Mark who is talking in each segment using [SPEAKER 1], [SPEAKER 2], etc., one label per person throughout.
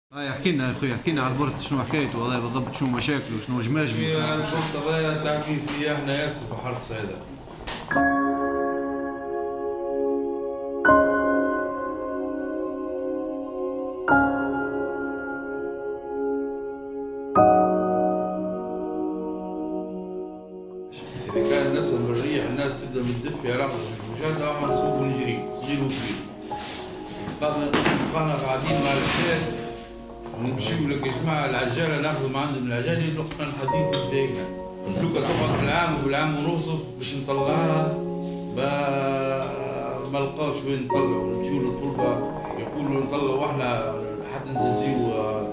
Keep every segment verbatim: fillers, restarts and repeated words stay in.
[SPEAKER 1] هاي احكي لنا يا اخوي، احكي لنا على البورت، شنو حكايته هذا بالضبط، شنو مشاكله وشنو جماجمه؟
[SPEAKER 2] البورت هذايا تعبين فيه احنا ياسر في حاره صيدا. إذا كان نسأل من الريح الناس تبدا من الدف يا رب المشاة راح نصوب ونجري صغير وكبير. بقينا قاعدين مع الحياة ونمشيو لك يا جماعه العجاله ناخذ ما عندهم العجاله يلقنا الحديد بدايقنا. الفلوكه تقعد بالعام وبالعام ونصف باش نطلعها ما لقاوش وين نطلعوا، نمشيو للطلبه يقولوا نطلعوا احنا حتى نززيو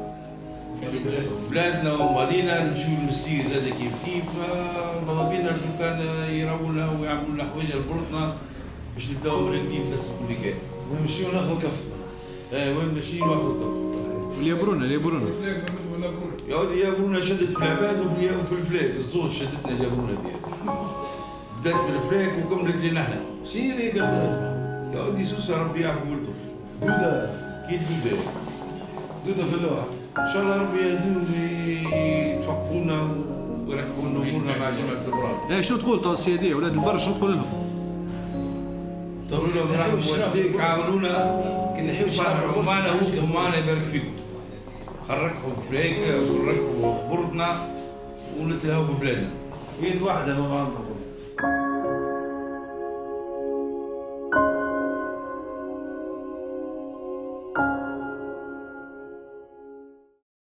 [SPEAKER 2] بلادنا ومالينا، نمشيو للمستير زاد كيف كيف ماذا بينا كان يراونا ويعملوا لنا حوايج لبورتنا باش نبداو مركبين نفس اللي كان.
[SPEAKER 3] ونمشيو ناخذ كف.
[SPEAKER 2] ايه وين ماشيين ناخذ كف.
[SPEAKER 1] اليابرونه اليابرونه
[SPEAKER 2] يا ودي اليابرونه شدت في العباد وفي وفي الفلاك، الزوج شدتنا اليابرونه ديالها. بدات بالفلاك وكملت لنا احنا.
[SPEAKER 3] شنو هي قبلت؟
[SPEAKER 2] يا ودي سوسه ربي يعرف ولده.
[SPEAKER 3] دوده
[SPEAKER 2] كي دوده.
[SPEAKER 3] دوده في اللوحه.
[SPEAKER 2] ان شاء الله ربي يهديهم يتفقونا ويركبوا لنا امورنا مع جماعه الابرار.
[SPEAKER 1] ايه شنو تقول تو السياديه ولاد البر، شنو تقول لهم؟
[SPEAKER 2] تقول لهم راهو وديك عاونونا كنا نحيو صحوا معنا وقفوا معنا يبارك فيكم. خرجوا فلاك خرجوا بردنا ونتلهوا ببلادنا.
[SPEAKER 3] يد واحده ما بعرف نقول.